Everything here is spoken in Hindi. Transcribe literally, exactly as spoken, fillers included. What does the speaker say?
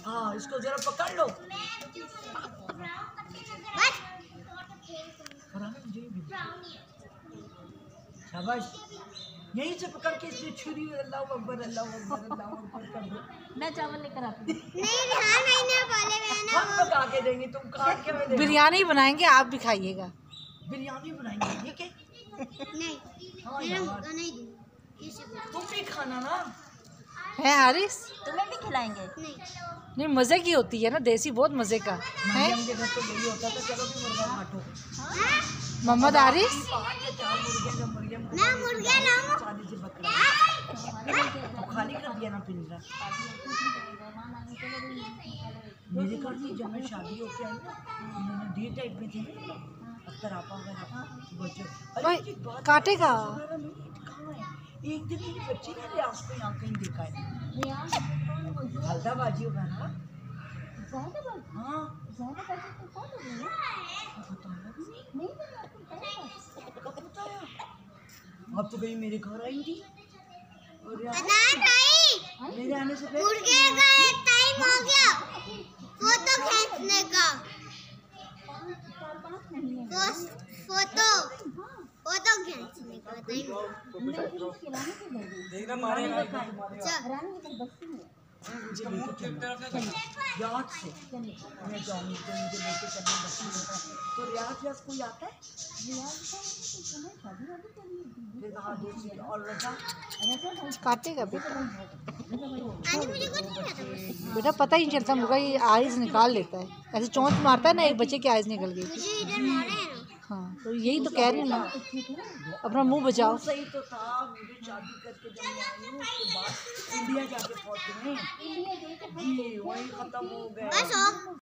हाँ इसको जरा पकड़ लो। शाबाश, यहीं से पकड़ के इसने छुरी अल्लाह अकबर अल्लाह अकबर अल्लाह अकबर कर दो। मैं चावल लेकर आती हूँ। नहीं हाँ मैंने बोले मैंने हम पका के देंगे, तुम काट के हमें देना। बिरयानी बनाएंगे, आप भी खाइएगा। बिरयानी बनाएंगे ठीक है? नहीं हाँ मेरा यार, मुर्गा नहीं दूँ इसे बोल। तुम भी खाना ना। है हारिस? तुम्हें भी खिलाएंगे। नहीं नहीं, मजे की होती है ना, देसी बहुत मजे का है। मरियम के घर तो यही होता था, चलो भी मुर्गा काटो। मोहम्मद हारिस, पाँच या चार मुर्गे जब मरियम को मैं मुर्गा लाऊं। चालीस से बकरा तो खाली कर दिया ना पिंजरा। मेरे घर की जब मैं शादी होके आई ना, उन्होंने डी टाइप में थे अख्तर आपा वगैरह बच्चे। भाई काटेगा। एक दिन मेरी बच्ची ने लियास को यहाँ कहीं देखा है, हल्दाबाजी होगा ना। हाँ अब तो कहीं मेरे घर आई थी और मेरे आने से पहले मुर्गे का एक टाइम हो गया फोटो खींचने का। फोटो फोटो खींचने का देखना मारेगा याद से मैं जाऊँगी तो मुझे लेके चलना बच्ची होता है तो रियाज रियाज कोई आता है फिर कहाँ दूसरी और रजा काटेगा बेटा। आज मुझे कुछ नहीं आता बस। बेटा पता ही नहीं चलता, मुर्गा ये आइज निकाल लेता है, ऐसे चोंच मारता है ना, एक बच्चे की आइज निकल गई। मुझे इधर मारे हैं ना। हाँ तो यही तो कह रही हूँ ना, अपना मुंह बचाओ। सही तो था, मुझे शादी करके जब मैं आई हूँ उसके बाद इंडिया जाके पहुँचे हैं जी, वही खत्म हो गया। बस